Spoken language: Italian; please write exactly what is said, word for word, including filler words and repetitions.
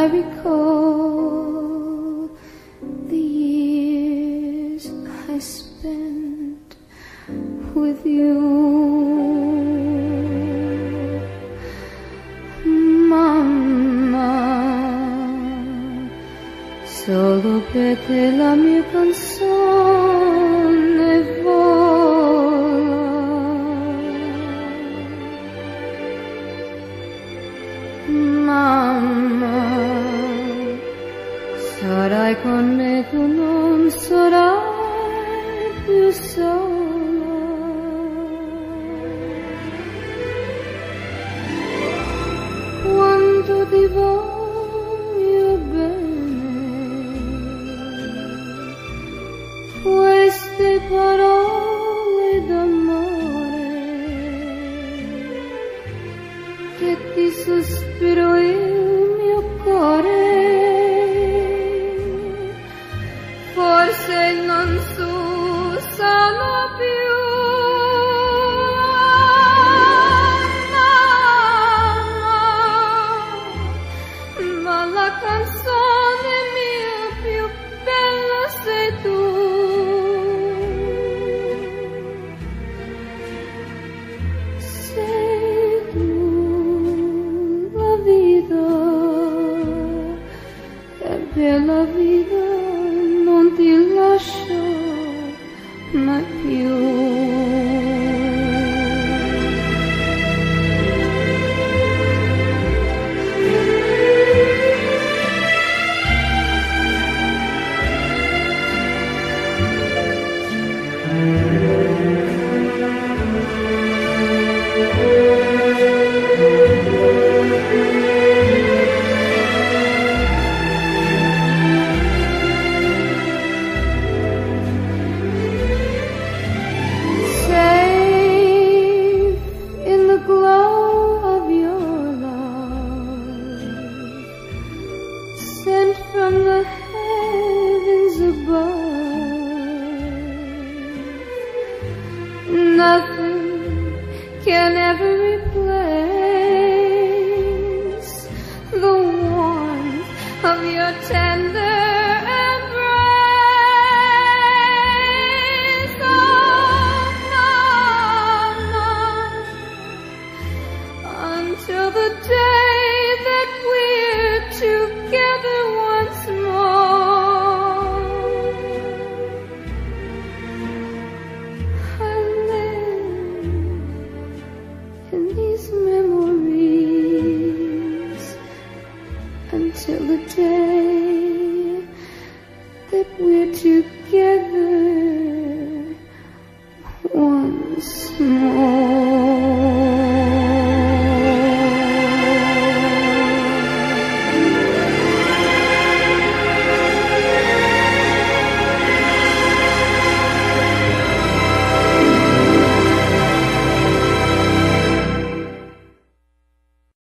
I recall the years I spent with you. Mamma, solo per te la mia canzone vola. Mamma, sarai con me, tu non sarai più sola. Quanto ti voglio bene, queste parole d'amore che ti sospiro il mio cuore, forse non s'usano più. Mamma, ma la canzone mia più bella sei tu. Sei tu la vita, e per la vita non ti lascio mai più. Sent from the heavens above, nothing can ever replace the warmth of your tender embrace. Oh, Mama, until the day that we're together